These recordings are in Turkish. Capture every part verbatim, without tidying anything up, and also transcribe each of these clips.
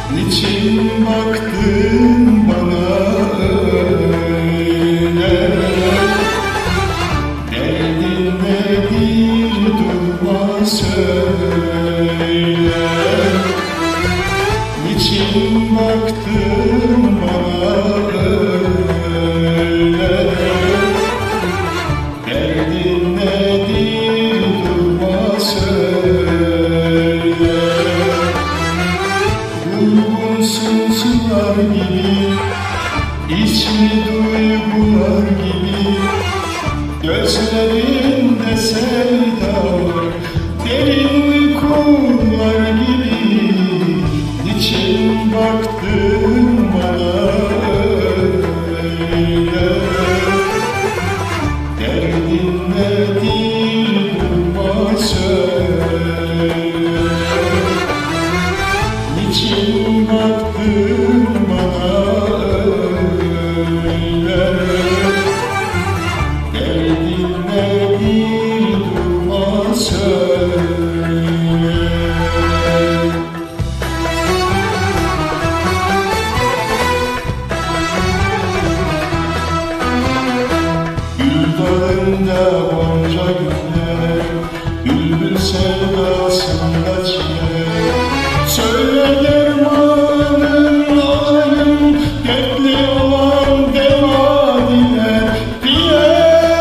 Niçin baktın bana öyle? Derdin nedir durma söyle. Niçin baktın bana öyle? Derdin nedir durma söyle. Vurgunsun sular gibi, içli duygular gibi, gözlerinde sevda var, derin uykular gibi. Niçin baktın bana öyle? Derdin nedir durma söyle. Niçin baktın bana öyle? Derdin nedir durma söyle. Gül dağında gonca güller, bülbül sevdasında çiler. Söyle dermanın olayım, dertli olan deva diler diye.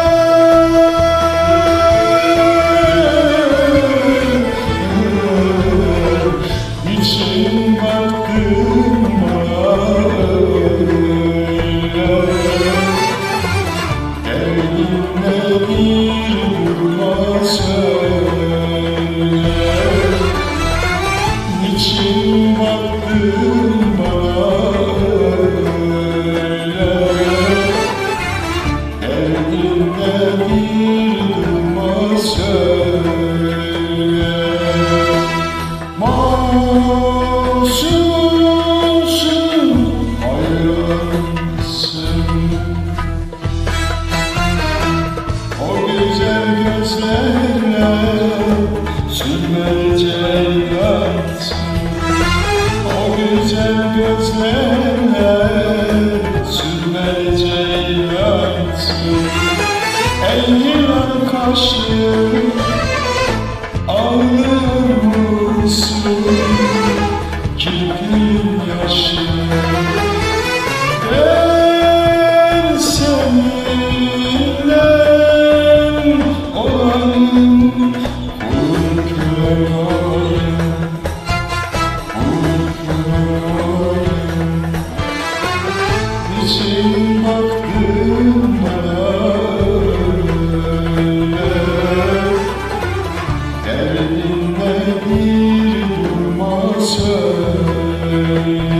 Niçin baktın bana öyle? Derdin nedir durma söyle. Niçin baktın bana öyle? Derdin nedir durma söyle. Masumsun, hayransın. O güzel gözlerle sürmeli ceylansın. O güzel gözlerle sürmeli ceylansın. Ey yılan kaşlı, ağlıyor musun? Kirpin yaşı ben seninle olayım, kulun kölen olayım, kulun kölen olayım. Niçin baktın bana öyle? Derdin nedir durma söyle.